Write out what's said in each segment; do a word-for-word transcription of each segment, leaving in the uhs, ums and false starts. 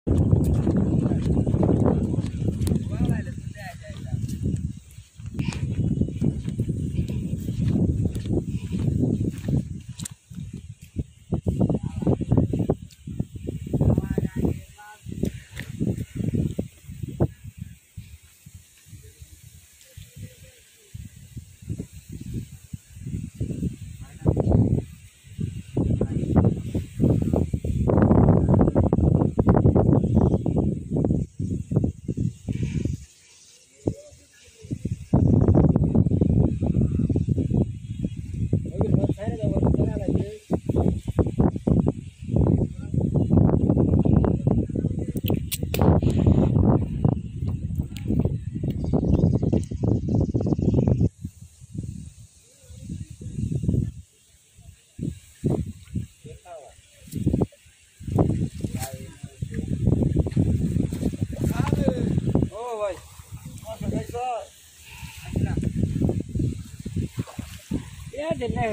Đến đây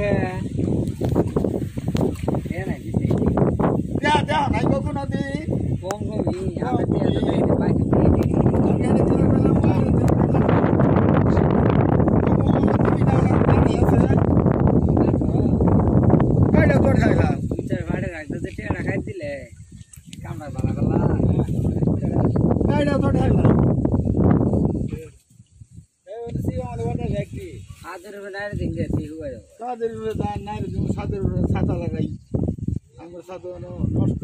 cái này thì dạ dạ này có con đi con có gì à bên kia đây thì bay cái gì con cái này chưa có làm qua cái đâu con khai là chơi phải được rồi tôi chơi là cái gì lệ cam phải bảo là cái đâu con khai là आधे रुपए नहीं देंगे ठीक हुआ है आधे रुपए दान नहीं तो साधे रुपए साधा लगाई हमारे साधो नो नष्ट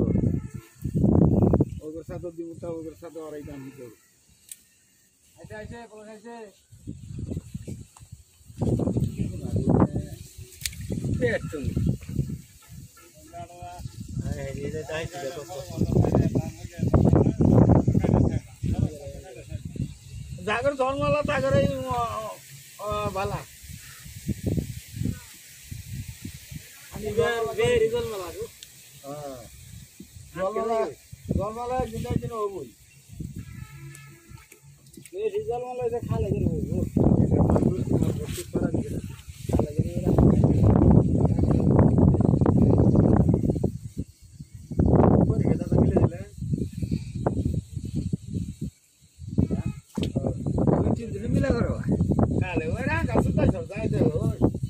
अगर साधो दी उठा अगर साधो और आई दान ही तो ऐसे ऐसे बोल ऐसे पेट तुम अरे ये तो चाहिए देखो जागर जोन वाला जागर ही बाला वे रिजल्ट में लागू हां जोलवाला जोलवाला जिंदा जिन हो बोल वे रिजल्ट वाला से खा लगे हो खा लगे ऊपर हेदा तो मिले दिले हां चीज नहीं मिला करो काले वरा का सुता सब जाए दे हो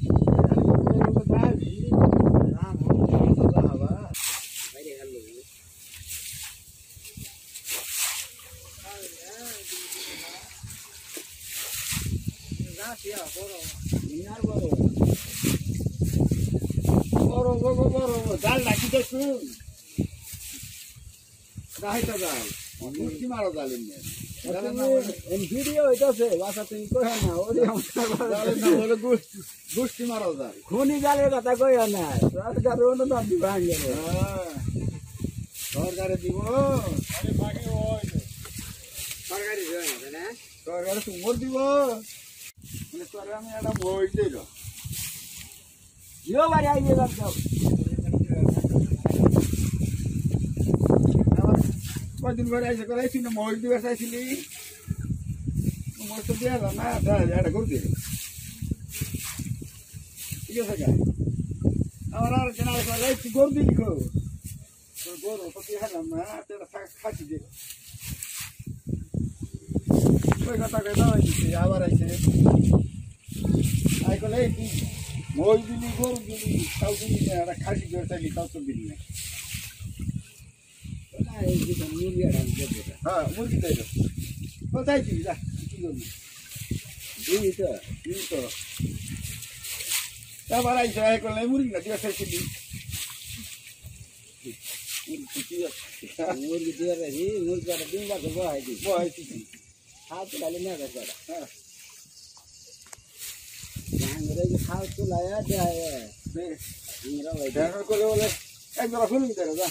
Boro boro boro dal lagi deh tuh. Dah itu dal. Mesti malu dal ini. En video itu sih, bahasa tinggal na, orang yang dal itu boleh gus gusti malu dal. Khuni jale kata kau ya na, terus kalau orang tu dibangun. Kor kare dibo. Are bagi hoy. Kor kare dibo na, kor kare sumur dibo. Ini suara ni ada boy deh. Yo bari aye garta. Kau दिन भर ऐसे करे सिने मोड़ दिवस ऐसे ली मोड़ तो दिया ना दा यार कर दे ये सका और और जना को ले कर दी को तो गोर तो दिया ना ना तेरा खाची दे कोई कथा कहता है कि आवार ऐसे आई को ले मोड़ दी गोर दी ताऊ दी ना खाची दे ऐसे लिखा तो भी नहीं हाँ मुर्गी दे दो बताइए जी ला Ini tu, ini तो क्या बारा इसे आए कोल नहीं मुर्गी ना दिया सही ली मुर्गी दिया मुर्गी दिया रही, मुर्गी का दिन बार वो है जी, वो है जी हाथ तो डाले ना कर जाता, यहाँ मेरे जो हाथ तो लाया क्या है, मेरा वही, यहाँ को ले वाले एक बार फुल नहीं करेगा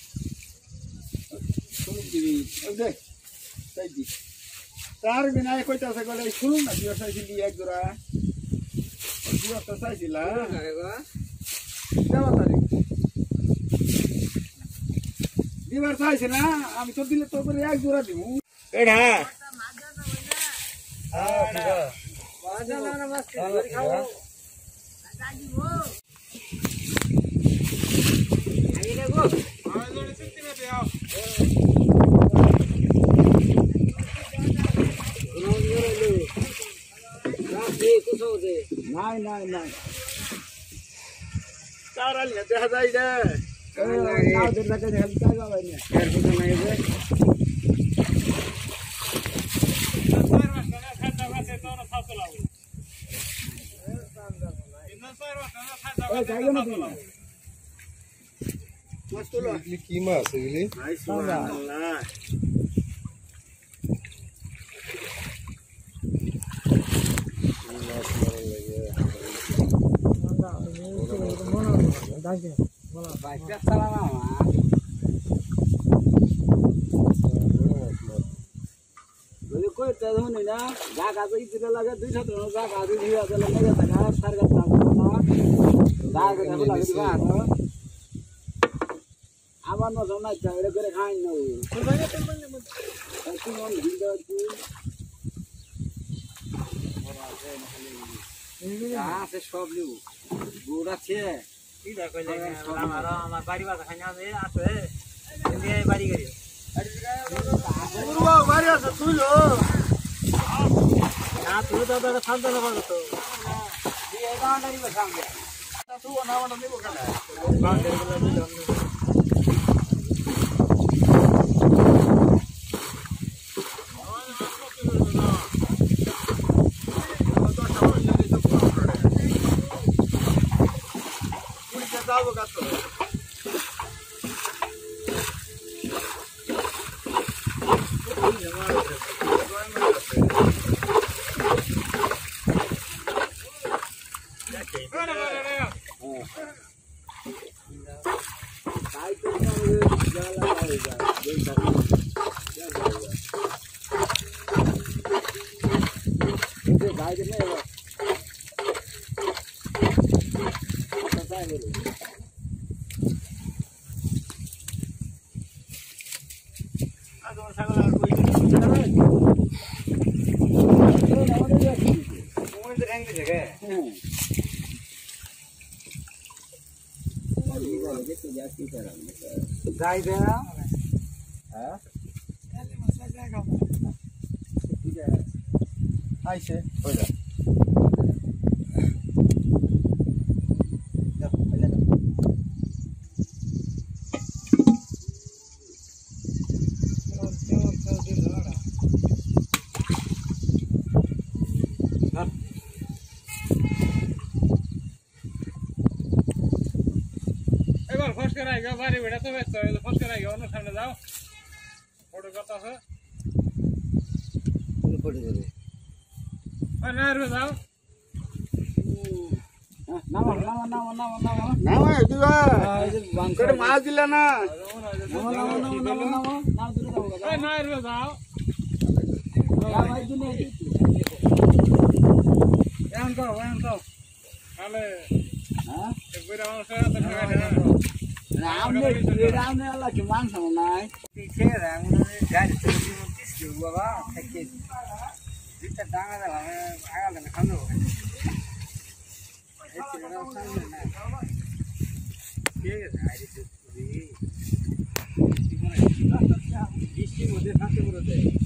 अब देख सही जी तार बिना कोई तो सको ले शुरू ना दिवस ऐसी ली एक दूरा और दिवस तो सही ला क्या बता रही दिवस सही ना हम तो दिले तो पर एक दूरा दिमु एड़ा हां ठीक है बाजा ना नमस्ते घर खाओ दादी वो आइए देखो हां जोड़े सिटी में पे आओ নাই নাই নাই চারাল না দেখা যায় রে নাও ধরে রাখে হেল্প চাইবা ভাই না এর কিছু নাই রে চার মাস না খাতা খাতে তো না খাতা লাগবে ইন্না চার মাস না খাতা খাতে খাতা লাগবে মাছ তোলো এগুলি কি মাছ এগুলি আই সুবহানাল্লাহ আবার না জমা চাইলে করে খাই না আছে সব লিউ গুড় আছে কি দেখো আমার আমার বাড়ি বাসা খাই না আছে এই বাড়ি গেল পুরো বাড়ি আছে তুই লো না তুই তো দাদা শান্ত না করো তো এই গাঁটারি বাসা আমি তুই না না নিব কেন গাঁটারি গুলো দিলাম Salvo gato. Gai deh, ah? Hai sih, oh ya. Go bari beda to besto e fos krai go no samne jao photo korta আছে কোন ফটো দেবে আ না রে যাও নাও নাও নাও নাও নাও নাও দিবা করে মাছ দিলা না নাও নাও নাও নাও নাও নাও দূরে যাও এ না রে যাও যা ভাই দিনে এন তো এন তো তাহলে হ্যাঁ একবার আমার সাথে দেখা Ramne, ramne Allah cuman sama naik. Tiga ramne gaji tujuh puluh dua bapa, sakit. Kita dangar dah, agak dah nak kanu. Itu orang sama naik. Tiga hari tu, ini. Isti mana? Isti mode satu mode.